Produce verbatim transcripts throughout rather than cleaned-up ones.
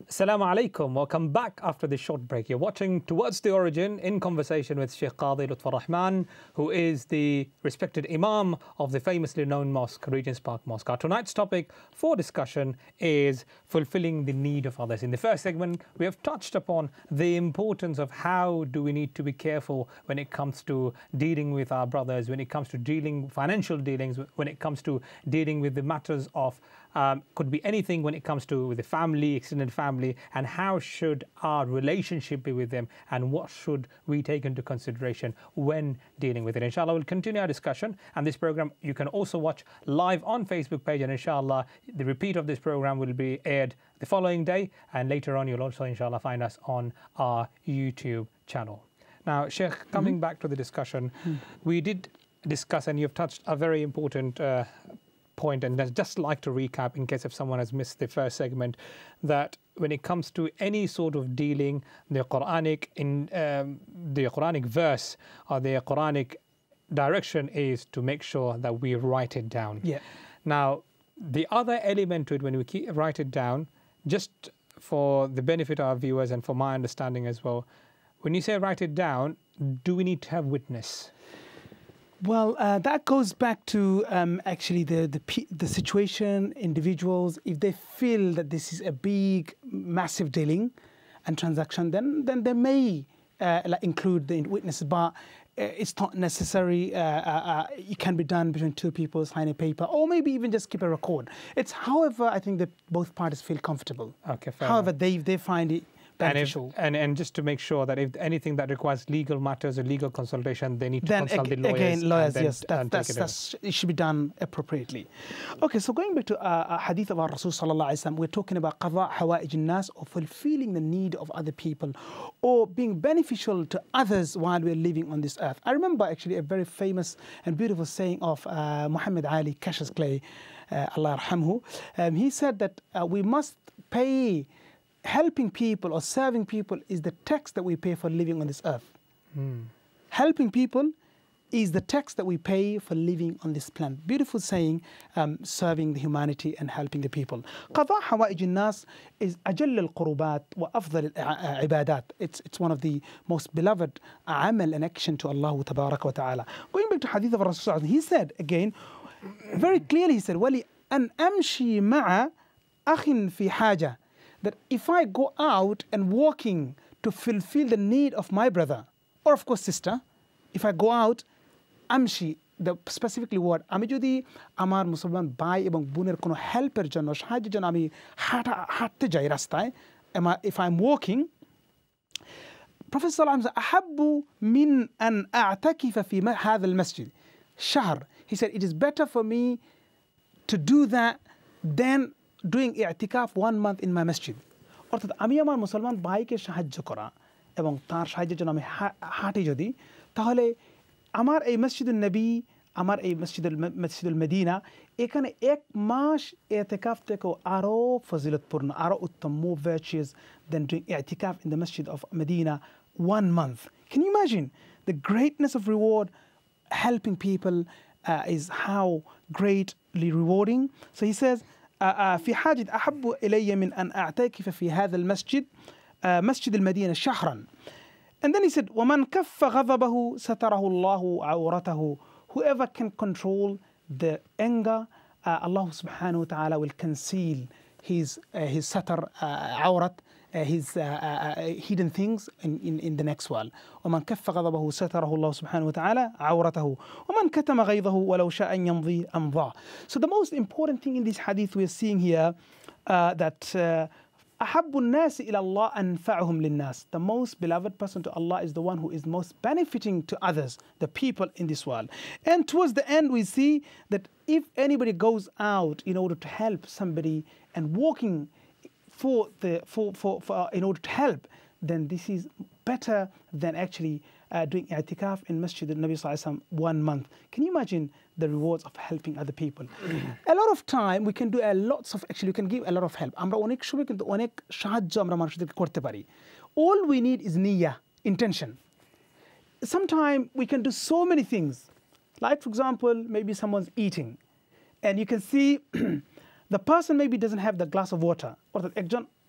Assalamu alaikum. Welcome back after this short break. You're watching Towards the Origin in conversation with Shaykh Kazi Lutfur Rahman, who is the respected Imam of the famously known mosque, Regent's Park Mosque. Our tonight's topic for discussion is fulfilling the need of others. In the first segment, we have touched upon the importance of how do we need to be careful when it comes to dealing with our brothers, when it comes to dealing financial dealings, when it comes to dealing with the matters of Um, could be anything when it comes to with the family, extended family, and how should our relationship be with them, and what should we take into consideration when dealing with it. Inshallah, we'll continue our discussion, and this program you can also watch live on Facebook page, and inshallah the repeat of this program will be aired the following day, and later on you'll also inshallah find us on our YouTube channel. Now, Sheikh, coming mm-hmm. back to the discussion, mm-hmm. we did discuss, and you've touched a very important uh, point, and I'd just like to recap in case if someone has missed the first segment, that when it comes to any sort of dealing, the Quranic in um, the Quranic verse or the Quranic direction is to make sure that we write it down. Yeah. Now, the other element to it, when we keep, write it down, just for the benefit of our viewers and for my understanding as well, when you say write it down, do we need to have witness? Well, uh, that goes back to um, actually the, the the situation, individuals. If they feel that this is a big, massive dealing and transaction, then then they may uh, include the witnesses, but uh, it's not necessary. Uh, uh, uh, it can be done between two people, sign a paper, or maybe even just keep a record. It's however I think that both parties feel comfortable. Okay, fair however, enough. they they find it. And, if, and and just to make sure that if anything that requires legal matters or legal consultation, they need to then consult ag the lawyers. Again, lawyers, then, yes, that, that's, that's, it should be done appropriately. Okay, so going back to uh, a hadith of our Rasul sallallahu alaihi wasallam, we're talking about qada hawaij an-nas, or fulfilling the need of other people, or being beneficial to others while we're living on this earth. I remember actually a very famous and beautiful saying of uh, Muhammad Ali Cassius Clay, uh, Allah yarhamhu. Um, he said that uh, we must pay. Helping people or serving people is the tax that we pay for living on this earth. Mm. Helping people is the tax that we pay for living on this planet. Beautiful saying, um, serving the humanity and helping the people. قضاء حوائج الناس is أجل القربات وأفضل العبادات. It's, it's one of the most beloved عمل and action to Allah تبارك وتعالى. Going back to hadith of Rasul, he said again, very clearly he said, وَلِأَنْ أَمْشِي مَعَ أَخٍ فِي حَاجَةٍ, that if I go out and walking to fulfill the need of my brother, or of course sister, if I go out, amshi, the specifically word, ami jodi amar Musulman bhai ebong boner kono helper jonno sahajer jonno ami hata hatte jai rastaয়, if I'm walking, Prophet sallallahu alaihi wasallam ahabbu min an a'takifa fi hadha al-masjid shahr. He said it is better for me to do that than doing i'tikaf one month in my masjid. অর্থাৎ আমি আমার মুসলমান ভাইকে সাহায্য করা এবং তার সাহায্যের জন্য আমি হাঁটি যদি, তাহলে আমার এই মসজিদুল নবী, আমার এই মসজিদুল মসজিদুল মদিনা, এখানে এক মাস i'tikaf থেকেও আরও ফজিলতপূর্ণ, আরও উত্তম, more virtuous than doing i'tikaf in the masjid of Medina one month. Can you imagine the greatness of reward? Helping people uh, is how greatly rewarding. So he says, في حاجة أحب إلي من أن أعتكف في هذا المسجد مسجد المدينة شهرا. And then he said, ومن كف غضبه ستره الله عورته. Whoever can control the anger, uh, Allah subhanahu wa ta'ala will conceal his uh, his satar, uh, awrat, uh, his uh, uh, hidden things in, in, in the next world. ومن كف غضبه ستره الله سبحانه وتعالى عورته ومن كتم غيظه ولو شاء أن يمضي أمضاه. So the most important thing in this hadith we are seeing here uh, that uh, أحب الناس إلى الله أنفعهم للناس. The most beloved person to Allah is the one who is most benefiting to others, the people in this world. And towards the end we see that if anybody goes out in order to help somebody and walking for the for for, for in order to help, then this is better than actually uh, doing i'tikaf in Masjid al-Nabi sallallahu alaihi wasallam one month. Can you imagine the rewards of helping other people? A lot of time we can do a lots of actually we can give a lot of help. আমরা অনেক সময় কিন্তু অনেক সাহায্য আমরা মানুষদেরকে করতে পারি. All we need is niyyah, intention. Sometimes we can do so many things. Like for example, maybe someone's eating and you can see the person maybe doesn't have the glass of water, or that একজন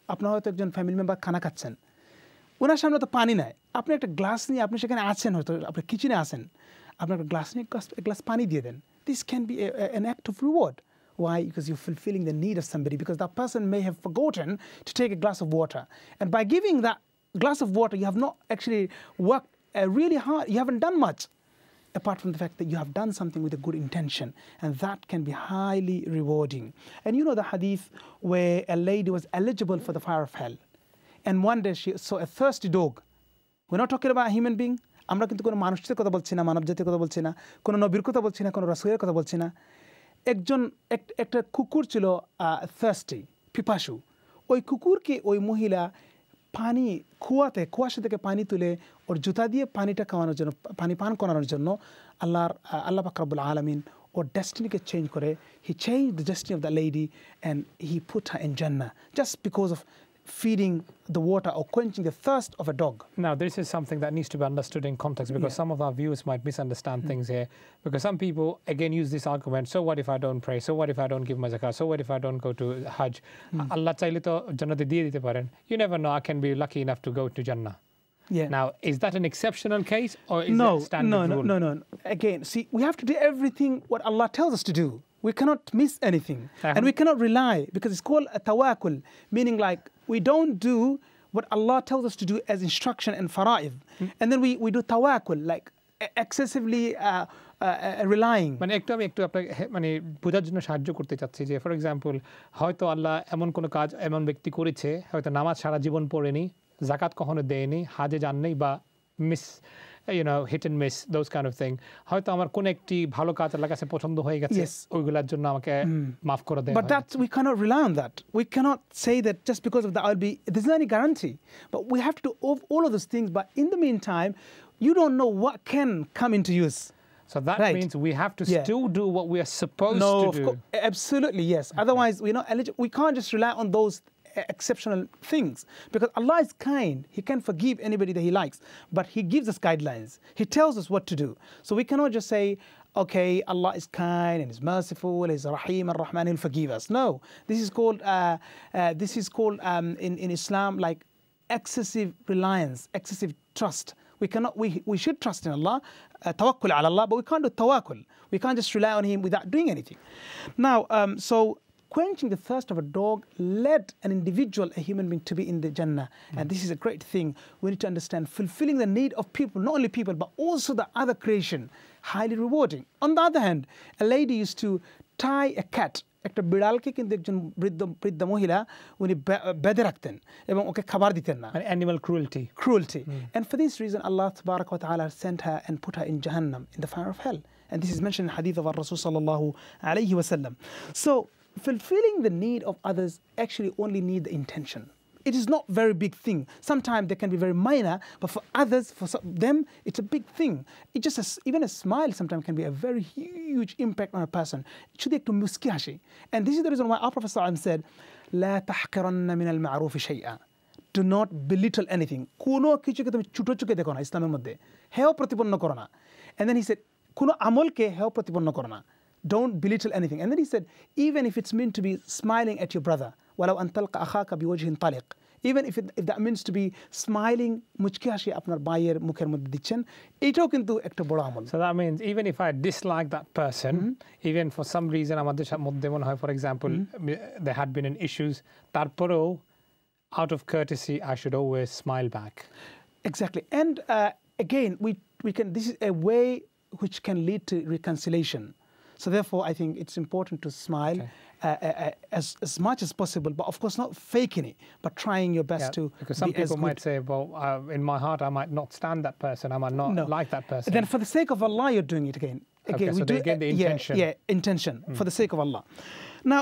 আপনার হয়তো একজন family member খানা খাচ্ছেন, ওনার সামনে তো পানি নাই, আপনি একটা গ্লাস নিয়ে আপনি সেখানে আছেন, হয়তো আপনি কিচেনে আসেন, আপনি একটা গ্লাস নিয়ে এক গ্লাস পানি দিয়ে দেন। This can be a, a, an act of reward. Why? Because you're fulfilling the need of somebody, because that person may have forgotten to take a glass of water. And by giving that glass of water, you have not actually worked uh, really hard. You haven't done much, apart from the fact that you have done something with a good intention. And that can be highly rewarding. And you know the hadith where a lady was eligible for the fire of hell. And one day she saw a thirsty dog. We're not talking about a human being. আমরা কিন্তু কোনো মানুষের কথা বলছি না, মানব জাতির কথা বলছি না, কোনো নবীর কথা বলছি না, কোনো রাসূলের কথা বলছি না। একজন একটা কুকুর ছিল থার্স্টি, পিপাসু। ওই কুকুরকে ওই মহিলা পানি কুয়াতে কুয়াশা থেকে পানি তুলে ওর জুতা দিয়ে পানিটা খাওয়ানোর জন্য, পানি পান করানোর জন্য আল্লাহর আল্লাহ পাক রব্বুল আলামিন ওর ডেস্টিনিকে চেঞ্জ করে। He change the destiny of the lady and he put her in জান্নাহ just because of feeding the water or quenching the thirst of a dog. Now, this is something that needs to be understood in context, because yeah. some of our viewers might misunderstand mm. things here. Because some people, again, use this argument, so what if I don't pray? So what if I don't give my zakat? So what if I don't go to Hajj? Mm. Allah chaile to jannate diye dite paren. You never know, I can be lucky enough to go to Jannah. Yeah. Now, is that an exceptional case, or is no, it a standard no, no, rule? No, no, no. Again, see, we have to do everything what Allah tells us to do. We cannot miss anything. Uh-huh. And we cannot rely, because it's called a tawakkul, meaning like we don't do what Allah tells us to do as instruction and fara'id. Mm. And then we, we do tawakkul, like excessively uh, uh, uh, relying. মানে একটু আমি একটু আপনাকে মানে বোঝার জন্য সাহায্য করতে চাচ্ছি যে, ফর এক্সাম্পল, হয়তো আল্লাহ এমন কোনো কাজ এমন ব্যক্তি করেছে, হয়তো নামাজ সারা জীবন পড়েনি, জাকাত কখনো দেয়নি, হাজে যাননি, বা miss you know, hit and miss, those kind of thing. হয়তো আমার কোন একটি ভালো কাজ আল্লাহর কাছে পছন্দ হয়ে গেছে, ওইগুলোর জন্য আমাকে মাফ করে দেয়। But that we cannot rely on that. We cannot say that just because of that I'll be, there's no any guarantee. But we have to do all of those things. But in the meantime, you don't know what can come into use. So that right. means we have to yeah. still do what we are supposed no, to of do. Course, absolutely, yes. Okay. Otherwise, we're not eligible. We can't just rely on those exceptional things, because Allah is kind. He can forgive anybody that He likes, but He gives us guidelines. He tells us what to do. So we cannot just say, okay, Allah is kind and is merciful, He's Rahim and Rahman, He'll forgive us. No, this is called uh, uh, this is called um, in in Islam like excessive reliance, excessive trust. We cannot. We we should trust in Allah, uh, tawakkul ala Allah, but we can't do tawakkul. We can't just rely on Him without doing anything. Now, um, so. Quenching the thirst of a dog led an individual, a human being, to be in the Jannah. Mm. And this is a great thing. We need to understand fulfilling the need of people, not only people, but also the other creation, highly rewarding. On the other hand, a lady used to tie a cat. একটা বিড়ালকে কিন্তু একজন বৃদ্ধ বৃদ্ধ মহিলা উনি বেঁধে রাখতেন এবং ওকে খাবার দিতেন না। Animal cruelty. Cruelty. Mm. And for this reason, Allah Tabarak wa Ta'ala sent her and put her in Jahannam, in the fire of hell. And this is mentioned in hadith of our Rasul sallallahu alayhi wa sallam. So, fulfilling the need of others actually only need the intention. It is not a very big thing. Sometimes they can be very minor, but for others, for some, them, it's a big thing. It just a, even a smile sometimes can be a very huge impact on a person. Should ekটু মুস্কি হাসি. And this is the reason why our Prophet said, لا تحقرن من المعروف شيئا. Do not belittle anything. কোনো কিছুকে তুমি ছোট চোখে দেখো না ইসলামের মধ্যে। হেয় প্রতিপন্ন করো না। And then he said, কোনো আমলকে হেয় প্রতিপন্ন করো না. Don't belittle anything. And then he said, even if it's meant to be smiling at your brother, ولو أن تلقى أخاك بوجه طلق, even if, it, if that means to be smiling, মুচকি হাসি আপনার ভাইয়ের মুখের মধ্যে দিচ্ছেন, এটাও কিন্তু একটা বড় আমল. So that means even if I dislike that person, mm-hmm. even for some reason আমাদের মধ্যে মনে হয়, for example, mm-hmm. there had been an issues, তারপরেও out of courtesy I should always smile back. Exactly. And uh, again, we we can. This is a way which can lead to reconciliation. So therefore, I think it's important to smile okay. uh, uh, as, as much as possible, but of course not faking it, but trying your best yeah, to because some be people as might say, well, uh, in my heart, I might not stand that person, I might not no. like that person. Then for the sake of Allah, you're doing it again. Again, okay, we so do again the intention. Yeah, yeah intention mm. for the sake of Allah. Now,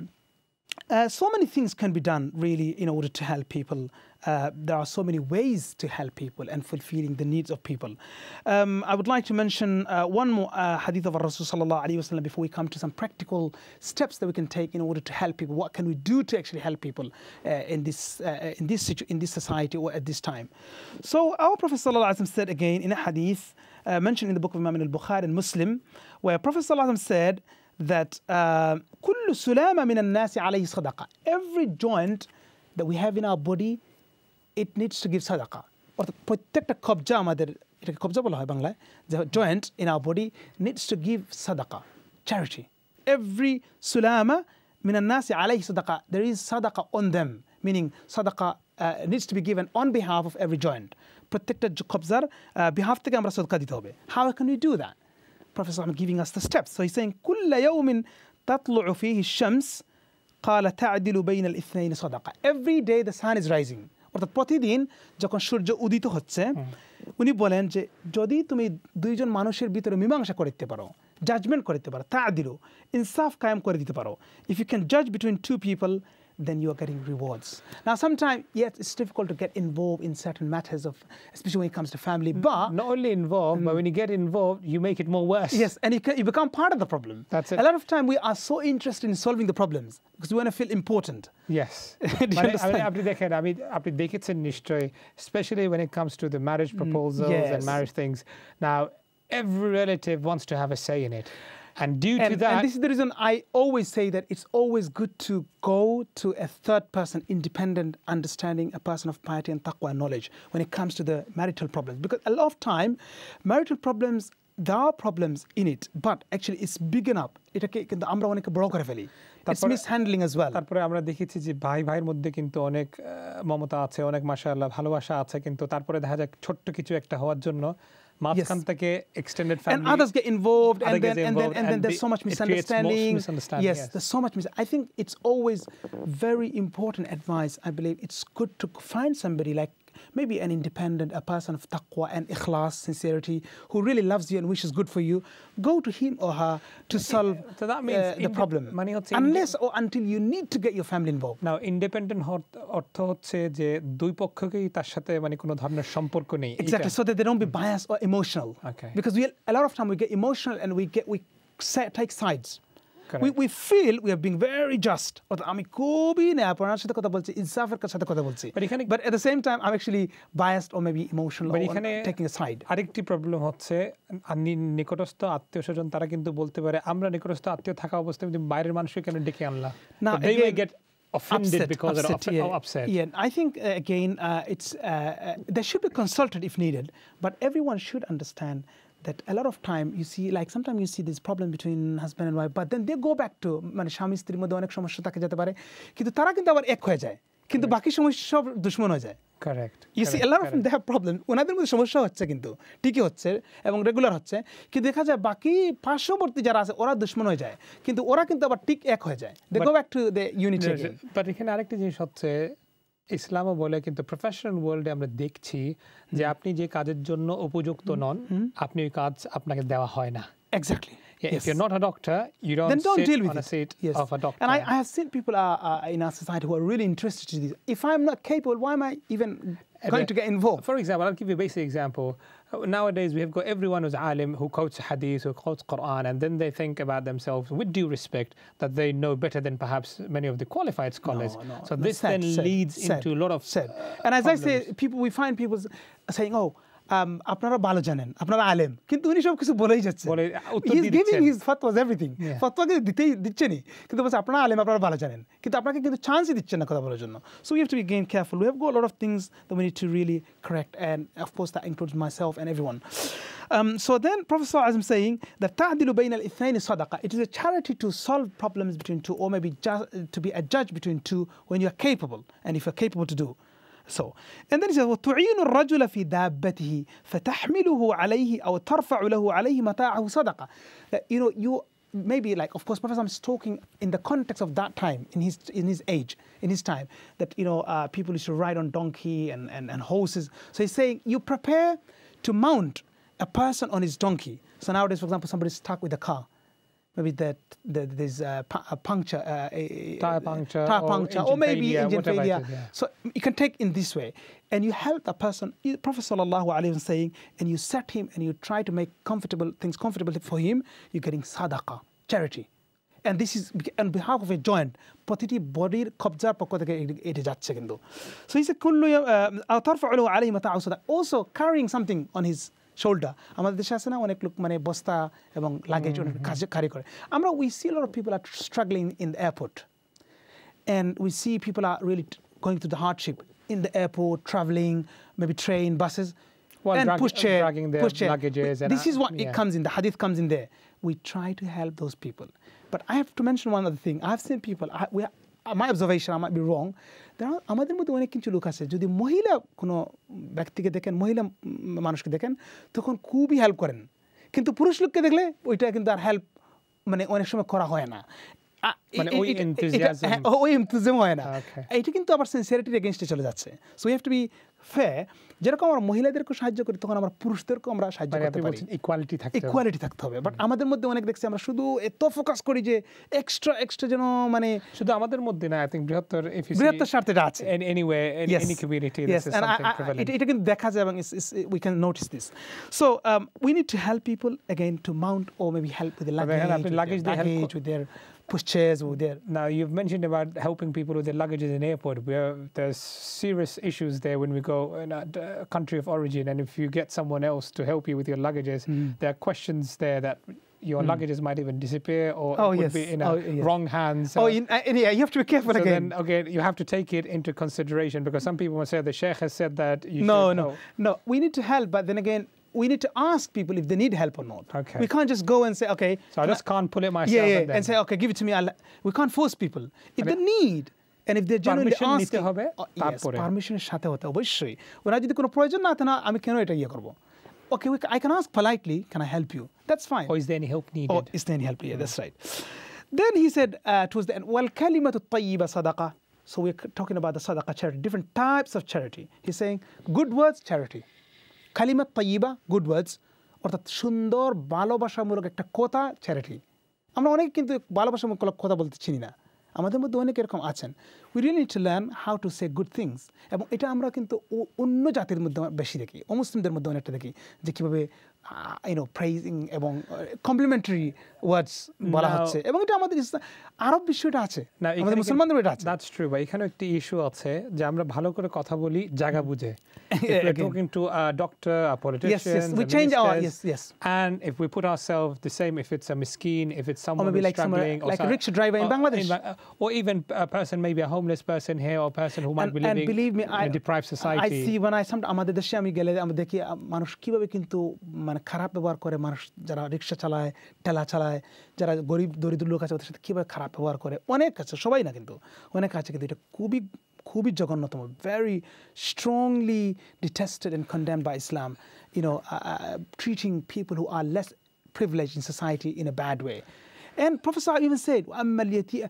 uh, so many things can be done really in order to help people. Uh, there are so many ways to help people and fulfilling the needs of people. Um, I would like to mention uh, one more uh, hadith of Rasul sallallahu alaihi wasallam before we come to some practical steps that we can take in order to help people. What can we do to actually help people uh, in this uh, in this situ- in this society or at this time? So our Prophet sallallahu alaihi wasallam said again in a hadith uh, mentioned in the book of Imam al-Bukhari and Muslim, where Prophet sallallahu alaihi wasallam said that كل سلامة من الناس عليه صدقة. Every joint that we have in our body, it needs to give sadaqah. অর্থাৎ প্রত্যেকটা কবজা আমাদের, এটাকে কবজা বলা হয় বাংলায়, যে joint in our body needs to give sadaqah, charity. Every sulama min an-nasi alayhi sadaqah, there is sadaqah on them, meaning sadaqah uh, needs to be given on behalf of every joint. প্রত্যেকটা কবজার behalf থেকে আমরা সাদকা দিতে হবে. How can we do that? Prophet is giving us the steps. So he's saying كل يوم تطلع فيه الشمس قال تعدل بين الاثنين صدقة. Every day the sun is rising. অর্থাৎ প্রতিদিন যখন সূর্য উদিত হচ্ছে, উনি বলেন যে যদি তুমি দুইজন মানুষের ভিতরে মীমাংসা করতে পারো, জাজমেন্ট করতে পারো, তাআদিলু, ইনসাফ কায়েম করে দিতে পারো, if you can judge between two people, then you are getting rewards. Now sometimes, yes, it's difficult to get involved in certain matters of, especially when it comes to family, but not only involved, mm, but when you get involved, you make it more worse. Yes, and you, can, you become part of the problem. That's it. A lot of time we are so interested in solving the problems because we want to feel important. Yes. আপনি দেখেন, আমি আপনি দেখেছেন নিশ্চয়ই, especially when it comes to the marriage proposals, mm, yes, and marriage things. Now, every relative wants to have a say in it. And due and, to that, and this is the reason I always say that it's always good to go to a third person, independent, understanding, a person of piety and taqwa and knowledge when it comes to the marital problems. Because a lot of time, marital problems, there are problems in it, but actually it's big enough. এটাকে কিন্তু আমরা অনেক বড় করে ফেলি. It's mishandling as well. তারপরে আমরা দেখেছি যে ভাই ভাইয়ের মধ্যে কিন্তু অনেক মমতা আছে, অনেক মাশাআল্লাহ ভালোবাসা আছে, কিন্তু তারপরে দেখা যায় ছোট্ট কিছু একটা হওয়ার জন্য মাঝখান থেকে extended family and others get involved, and then and then and then there's be, so much misunderstanding. misunderstanding yes, yes, there's so much mis I think it's always very important advice. I believe it's good to find somebody like maybe an independent, a person of taqwa and ikhlas, sincerity, who really loves you and wishes good for you. Go to him or her to solve so that means uh, the problem, unless or until you need to get your family involved. Now independent অর্থ হচ্ছে যে দুই পক্ষকেই তার সাথে মানে কোনো ধরনের সম্পর্ক নেই. Exactly, so that they don't be biased or emotional. Okay. Because we a lot of time we get emotional and we get we set, take sides. We, we feel we are being very just. আমি খুবই না আপনার সাথে কথা বলছি, ইনসাফের সাথে কথা বলছি, but at the same time I'm actually biased or maybe emotional or taking a side. আরেকটি প্রবলেম হচ্ছে নিকটস্থ আত্মীয়স্বজন তারা কিন্তু বলতে পারে আমরা নিকটস্থ আত্মীয় থাকা অবস্থায় তুমি বাইরের মানুষকে কেন ডেকে আনলা? Now they may get offended upset, because upset, they're yeah. upset. Yeah, I think uh, again uh, it's uh, uh, they should be consulted if needed, but everyone should understand that a lot of time you see, like sometimes you see this problem between husband and wife, but then they go back to মানে স্বামী স্ত্রীর মধ্যে অনেক সমস্যা থাকে যেতে পারে, কিন্তু তারা কিন্তু আবার এক হয়ে যায়, কিন্তু বাকি সমস্যা সব দুশমন হয়ে যায়. Correct. You see, a lot of them, they have problem. ওনাদের মধ্যে সমস্যা হচ্ছে কিন্তু ঠিকই হচ্ছে এবং রেগুলার হচ্ছে, কিন্তু দেখা যায় বাকি পার্শ্ববর্তী যারা আছে ওরা দুশমন হয়ে যায়, কিন্তু ওরা কিন্তু আবার ঠিক এক হয়ে যায়. They go back to the unity again. But এখানে আরেকটা জিনিস হচ্ছে, ইসলামও বলে কিন্তু প্রফেশনাল ওয়ার্ল্ডে আমরা দেখছি যে আপনি যে কাজের জন্য উপযুক্ত নন, আপনি ওই কাজ আপনাকে দেওয়া হয় না. Exactly. Yeah, yes. If you're not a doctor, you don't, then don't sit deal with on it. a seat yes. of a doctor. And I, I have seen people uh, uh, in our society who are really interested in this. If I'm not capable, why am I even going to get involved? For example, I'll give you a basic example. Nowadays, we have got everyone who's alim, who quotes hadith, who quotes Quran, and then they think about themselves, with due respect, that they know better than perhaps many of the qualified scholars. No, no, so no, this sad, then sad, leads sad, into a lot of sad. Uh, and as problems. I say, people we find people saying, oh, আপনারা ভালো জানেন, আপনারা আলেম, কিন্তু উনি সব কিছু বলেই যাচ্ছে. He is giving his fatwas everything. ফতোয়া দিতেই দিচ্ছেনই, কিন্তু বলছে আপনারা আলেম, আপনারা ভালো জানেন, কিন্তু আপনাকে কিন্তু চান্সই দিচ্ছেন না কথা বলার জন্য. So we have to be again careful. We have got a lot of things that we need to really correct, and of course that includes myself and everyone. Um, so then Prophet sallallahu alaihi wasallam saying that ta'dilu bayna al-ithnayn sadaqa. It is a charity to solve problems between two, or maybe just to be a judge between two when you are capable, and if you're capable to do so. And then he says وَتُعِينُ الرَّجُلَ فِي دَابَّتِهِ فَتَحْمِلُهُ عَلَيْهِ أَوْ تَرْفَعُ لَهُ عَلَيْهِ مَتَاعَهُ صَدَقَةً. You know, you maybe like, of course, Prophet is talking in the context of that time, in his in his age, in his time, that you know uh, people used to ride on donkey and, and, and horses. So he's saying you prepare to mount a person on his donkey. So nowadays, for example, somebody's stuck with a car. Maybe that the, there's a, a puncture, uh, a tire puncture, tire puncture, or, or maybe failure, engine failure. Is, yeah. So you can take in this way, and you help a person. Prophet sallallahu alaihi wasallam saying, and you set him, and you try to make comfortable things comfortable for him. You're getting sadaqah, charity, and this is on behalf of a joint. প্রতিটি বডির কবজার পক্ষ থেকে এটি যাচ্ছে কিন্তু. So he said, "Kullu tarfa'u alayhi mata'u sadaqah." Also carrying something on his shoulder. আমাদের দেশে আছে না অনেক লোক মানে বস্তা এবং লাগেজ অনেক কাজে কারি করে. আমরা we see a lot of people are struggling in the airport, and we see people are really going through the hardship in the airport, traveling, maybe train, buses, well, and drag, push chair, dragging their push chair. luggages. We, and this is what yeah. it comes in. The hadith comes in there. We try to help those people. But I have to mention one other thing. I have seen people. I, we, my observation, I might be wrong. There are আমাদের মধ্যে অনেক কিছু লোক আছে যদি মহিলা কোনো ব্যক্তিকে দেখেন মহিলা মানুষকে দেখেন তখন খুবই হেল্প করেন কিন্তু পুরুষ লোককে দেখলে ওইটা কিন্তু আর হেল্প মানে অনেক সময় করা হয় না মানে ওই enthusiasm ওই enthusiasm হয় না এটা কিন্তু আবার সিনসিয়ারিটির এগেইনস্টে চলে যাচ্ছে so you have to be fair যেরকম আমরা মহিলাদেরকে সাহায্য করি তখন আমরা পুরুষদেরকেও আমরা সাহায্য করতে পারি ইকুয়ালিটি থাকতে হবে ইকুয়ালিটি থাকতে হবে বাট আমাদের মধ্যে অনেক দেখছি আমরা শুধু এত ফোকাস করি যে এক্সট্রা এক্সট্রা যেন মানে শুধু আমাদের মধ্যে না আই থিংক বৃহত্তর ইফ ইউ বৃহত্তর স্বার্থে আছে anyway any community this is something prevalent এটা কিন্তু দেখা যায় এবং we can notice this so we need to help people again to mount or maybe help with the luggage with their pushchairs with their now you've mentioned about helping people with their luggages in airport where there's serious issues there when we go in a country of origin and if you get someone else to help you with your luggages mm. there are questions there that your mm. luggages might even disappear or oh, it would yes. be in a oh, yes. wrong hands oh in, uh, yeah you have to be careful so again then okay you have to take it into consideration because some people will say the sheikh has said that you no should no know. no we need to help but then again we need to ask people if they need help or not. Okay. We can't just go and say, okay. So I just can't pull it myself. Yeah, yeah, and, then. and say, okay, give it to me. I'll, we can't force people. If they need, and if they're genuinely asking, হবে, oh, yes, permission সাথে হতে অবশ্যই। ওরা যদি কোনো প্রয়োজন না থাকে না, আমি কেন এটা ইয়ে করব? Okay, we, I can ask politely, can I help you? That's fine. Or is there any help needed? Or is there any help needed? Yeah, that's right. Then he said uh, towards the end, وَالْكَلِمَةُ الطَّيِّبَةُ صَدَقَةٌ. So we're talking about the sadaqah charity, different types of charity. He's saying good words, charity. Kalimat tayyiba, good words. অর্থাৎ সুন্দর ভালোবাসামূলক একটা কথা charity আমরা অনেক কিন্তু ভালোবাসামূলক কথা বলতে চিনি না আমাদের মধ্যে অনেক এরকম আছেন we really need to learn how to say good things এবং এটা আমরা কিন্তু অন্য জাতির মধ্যে বেশি দেখি অমুসলিমদের মধ্যে অনেকটা দেখি যে কীভাবে ইউ নো প্রেজিং এবং কমপ্লিমেন্টারি ওয়ার্ডস বলা হচ্ছে এবং এটা আমাদের আরব বিষয়টা আছে আমাদের মুসলমানদের এটা আছে দ্যাটস ট্রু বাট এখানে একটা ইস্যু আছে যে আমরা ভালো করে কথা বলি জায়গা বুঝে if we're talking to a doctor a politician yes, yes. we change our yes yes and if we put ourselves the same if it's a miskin if it's someone or maybe who's like struggling some, like or a rickshaw driver in Bangladesh in, or even a person maybe a homeless person here or a person who might and, be living and believe me, in I, a deprived society I see when I some আমাদের দেশে আমি গেলে আমরা দেখি মানুষ কিভাবে কিন্তু মানে খারাপ ব্যবহার করে মানুষ যারা রিকশা চালায় ঠেলা চালায় যারা গরিব দরিদ্র লোক আছে ওদের সাথে কিভাবে খারাপ ব্যবহার করে অনেক আছে সবাই না কিন্তু অনেক আছে কিন্তু এটা খুবই খুবই জঘন্যতম very strongly detested and condemned by Islam you know uh, uh, treating people who are less privileged in society in a bad way and Prophet even said وَأَمَّا الْيَتِيمَ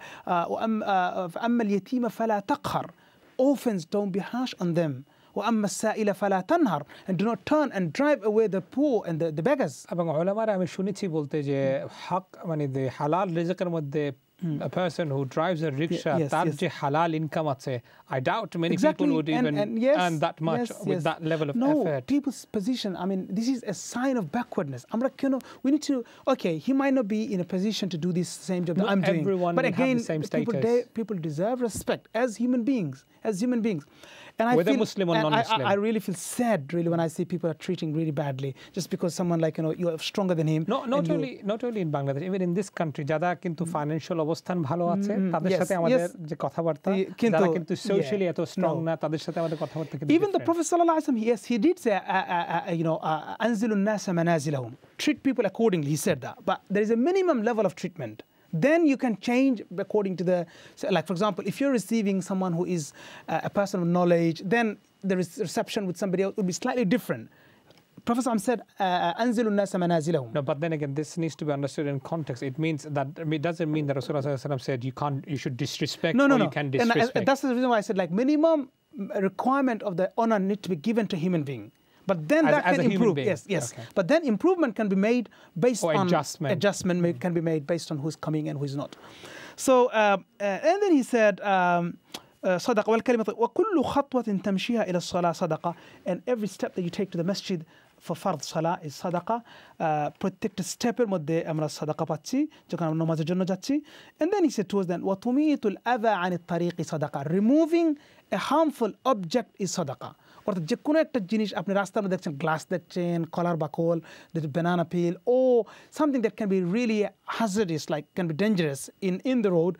فَأَمَّا الْيَتِيمَ فَلَا تَقْهَرْ orphans don't be harsh on them وَأَمَّا السَّائِلَ فَلَا تَنْهَرْ and do not turn and drive away the poor and the, the beggars এবং উলামারা আমি শুনেছি বলতে যে হক মানে the halal রিজকের মধ্যে a person who drives a rickshaw yes, তার yes. যে halal income আছে I doubt many exactly. people would even and, and yes, earn that much yes, with yes. that level of no, effort people's position I mean this is a sign of backwardness আমরা কেন we need to okay he might not be in a position to do this same job not that I'm doing everyone but again have the same people, status. they, people deserve respect as human beings as human beings and I whether feel, Muslim or non-Muslim I, I, I really feel sad really when I see people are treating really badly just because someone like you know you are stronger than him no not only you, not only in Bangladesh even in this country যারা কিন্তু financial অবস্থান ভালো আছে তাদের সাথে আমাদের যে কথাবার্তা যারা কিন্তু সোশ্যালি এত স্ট্রং না তাদের সাথে আমাদের কথাবার্তা কিন্তু even the Prophet sallallahu alaihi wasallam yes he did say uh, uh, uh, you know anzilun nas manazilahum treat people accordingly he said that but there is a minimum level of treatment then you can change according to the like for example if you're receiving someone who is uh, a person of knowledge then the reception with somebody else would be slightly different Prophet said anzilu an-nas manazilahum no but then again this needs to be understood in context it means that it doesn't mean that Rasulullah said you can't you should disrespect no, no, or no. you can disrespect and that's the reason why I said like minimum requirement of the honor need to be given to human being but then as, that as can improve yes yes okay. but then improvement can be made based or on adjustment adjustment mm. can be made based on who's coming and who's not so uh, uh, and then he said um, صدقة والكلمة وكل خطوة تمشيها إلى الصلاة صدقة and every step that you take to the masjid for fard salah is صدقة প্রত্যেকটা স্টেপের মধ্যে আমরা সাদাকা পাচ্ছি যখন আমরা নামাজের জন্য যাচ্ছি and then he said towards then وتميت الأذى عن الطريق صدقة removing a harmful object is صدقة অর্থাৎ যে কোনো একটা জিনিস আপনি রাস্তার মধ্যে দেখছেন গ্লাস দেখছেন কলার বাকল banana peel or something that can be really hazardous like can be dangerous in in the road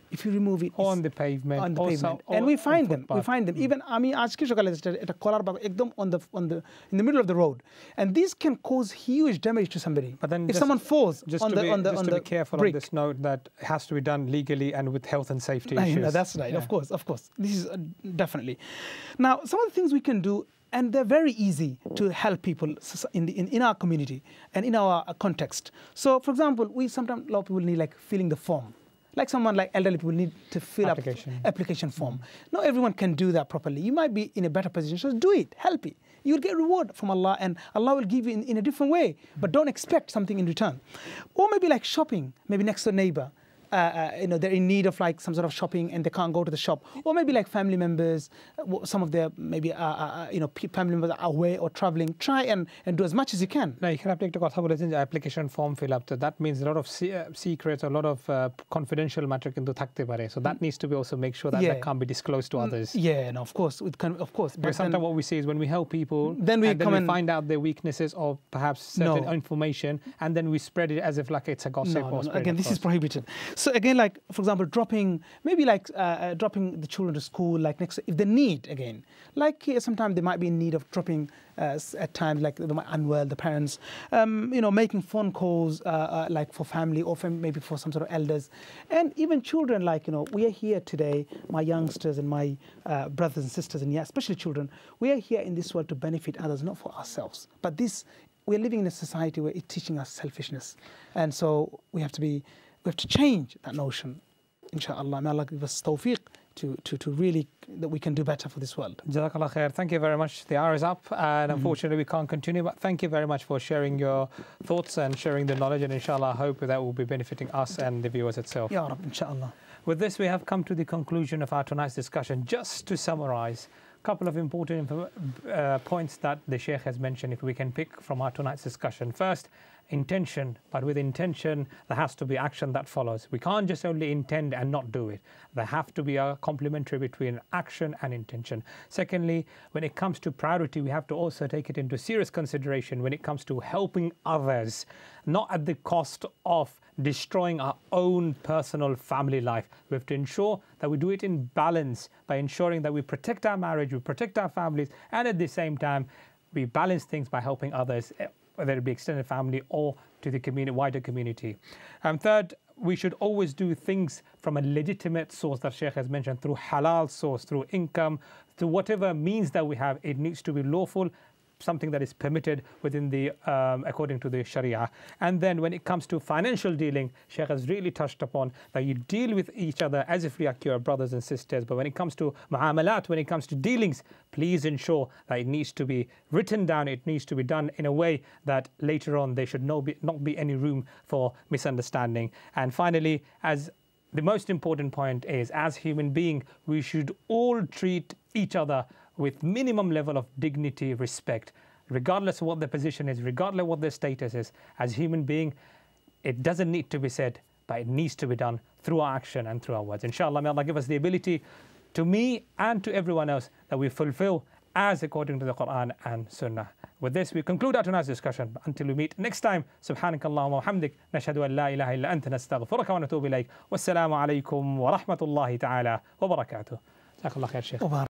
if you remove it, on the pavement, on the also, pavement, and we find them, we find them. Mm. Even I mean, aaj ki shakal at a collar ekdam on the on the in the middle of the road, and this can cause huge damage to somebody. But then if just, someone falls just on to the be, on the just on to the be careful brick. on this note that it has to be done legally and with health and safety I issues. know, that's right. Yeah. Of course, of course. This is uh, definitely. Now, some of the things we can do, and they're very easy to help people in, the, in, in our community and in our context. So, for example, we sometimes, a lot of people need like filling the form. Like someone like elderly people need to fill application. up application form. Mm-hmm. Not everyone can do that properly. You might be in a better position, so do it, help it. You'll get reward from Allah, and Allah will give you in, in a different way, mm-hmm. but don't expect something in return. Or maybe like shopping, maybe next door neighbor. Uh, uh, you know, they're in need of like some sort of shopping and they can't go to the shop, or maybe like family members, uh, some of their maybe uh, uh, you know family members are away or traveling. Try and, and do as much as you can. No, you can apply to application form fill up. So that means a lot of se uh, secrets, a lot of uh, confidential matter into thakte pare. So that needs to be also make sure that yeah. that can't be disclosed to others. Yeah, no, of course, it can, of course. But because sometimes what we see is when we help people, then we and come then we and find out their weaknesses or perhaps certain no. information, and then we spread it as if like it's a gossip. No, or no, no. Again, this across. is prohibited. So again, like. For example, dropping maybe like uh, uh, dropping the children to school, like next if they need again, like uh, sometimes they might be in need of dropping uh, at times, like they might unwell, the parents, um, you know, making phone calls uh, uh, like for family or for maybe for some sort of elders, and even children. Like you know, we are here today, my youngsters and my uh, brothers and sisters, and yeah, especially children. We are here in this world to benefit others, not for ourselves. But this, we are living in a society where it's teaching us selfishness, and so we have to be, we have to change that notion. Inshallah, may Allah give us tawfiq to, to, to really, that we can do better for this world. Jazakallah khair. Thank you very much. The hour is up and unfortunately mm-hmm. we can't continue, but thank you very much for sharing your thoughts and sharing the knowledge, and inshallah I hope that will be benefiting us and the viewers itself. Ya Rab, inshallah. With this we have come to the conclusion of our tonight's discussion. Just to summarize, a couple of important uh, points that the Shaykh has mentioned if we can pick from our tonight's discussion. First, intention, but with intention there has to be action that follows. We can't just only intend and not do it. There have to be a complementary between action and intention. Secondly, when it comes to priority, we have to also take it into serious consideration when it comes to helping others, not at the cost of destroying our own personal family life. We have to ensure that we do it in balance by ensuring that we protect our marriage, we protect our families, and at the same time we balance things by helping others, whether it be extended family or to the community, wider community. And third, we should always do things from a legitimate source that Shaykh has mentioned, through halal source, through income, through whatever means that we have. It needs to be lawful, something that is permitted within the, um, according to the Sharia. And then when it comes to financial dealing, Shaykh has really touched upon that you deal with each other as if we are your brothers and sisters. But when it comes to mu'amalat, when it comes to dealings, please ensure that it needs to be written down, it needs to be done in a way that later on there should no be, not be any room for misunderstanding. And finally, as the most important point is, as human beings, we should all treat each other with minimum level of dignity, respect, regardless of what their position is, regardless of what their status is. As human being, it doesn't need to be said, but it needs to be done through our action and through our words. Inshallah, may Allah give us the ability, to me and to everyone else, that we fulfill as according to the Quran and Sunnah. With this, we conclude our tonight's discussion. Until we meet next time, Subhanak Allahumma wa hamdik, nashhadu an la ilaha illa anta nastaghfiruka wa natubu ilayk. Wassalamu alaykum wa rahmatullahi ta'ala wa barakatuh. Jazakallah khair, Shaykh.